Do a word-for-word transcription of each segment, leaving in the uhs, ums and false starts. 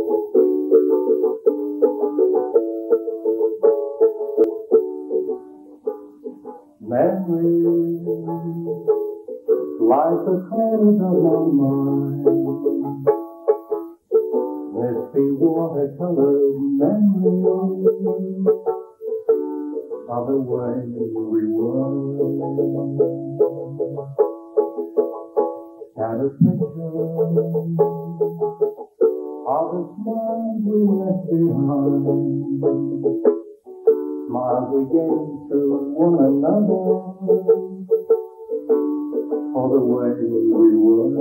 Memories like the colors of my mind, misty watercolor memories of the way we were. And a picture of the smiles we left behind, smiles we gave to one another for the way we were.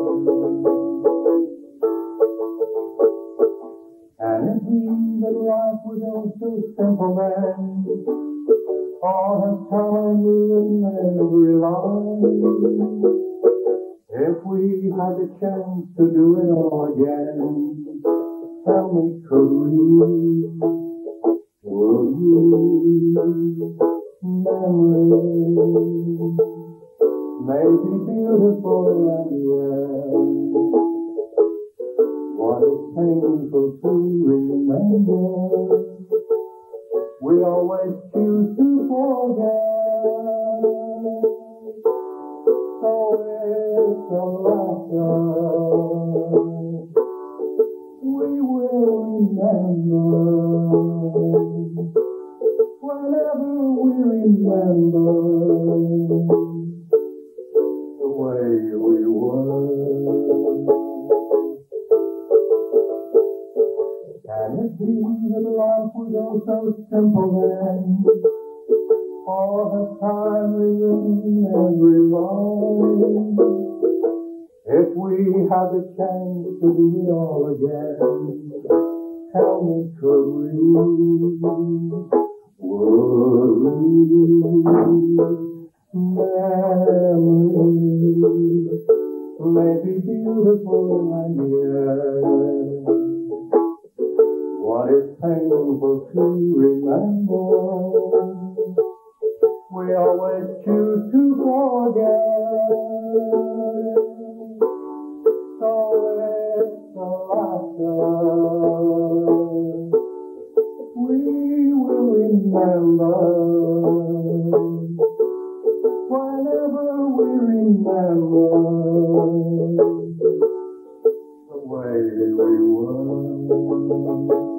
And it seemed that life was all so simple then, all the time we were in every line. If we had the chance to do it all again, tell me, could we? Would we? Memories may be beautiful and yet what is painful to remember, we always choose to forget. So it's a lesson we will remember. Whenever we remember the way we were. Can it be that life was all so simple then? All the time we were in every line. If we had the chance to do it all again, tell me, could we? Would we? Memories may be beautiful and yet what is painful to remember, we always choose to forget. So it's a lesson we will remember. Whenever we remember the way we were.